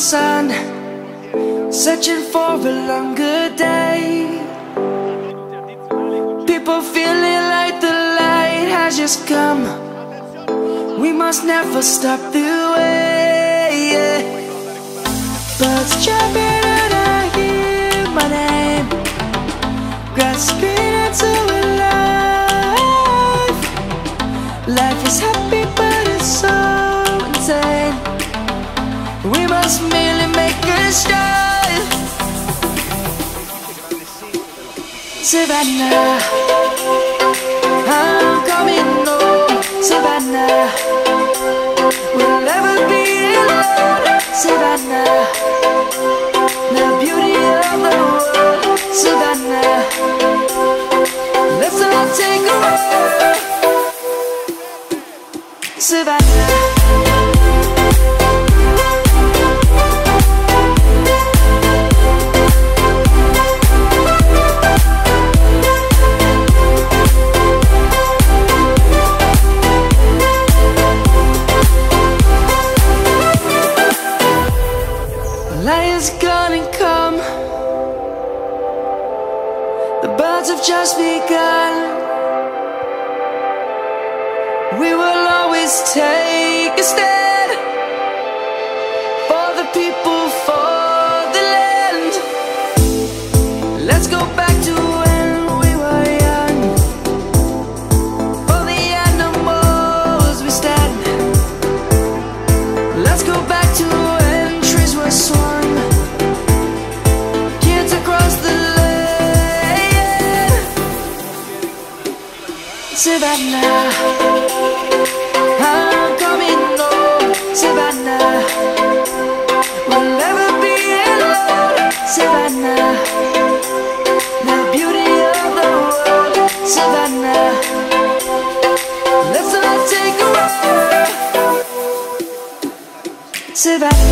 sun, searching for a longer day. People feeling like the light has just come. We must never stop the way. Birds jumping and I hear my name, grasping into a life. Life is happy but it's so insane. We must merely make a start. Savannah, I'm coming home. Savannah, we'll never be alone. Savannah, the beauty of the world. Savannah, let's all take a walk. Savannah. Lion's gonna come. The birds have just begun. We will always take a stand for the people, for the land. Let's go back to when we were young. For the animals we stand. Let's go back to when trees were swung. Kids across the land. Savannah, I'm coming home. Savannah, we'll never be alone. Savannah, the beauty of the world. Savannah, let's all take a walk. Savannah.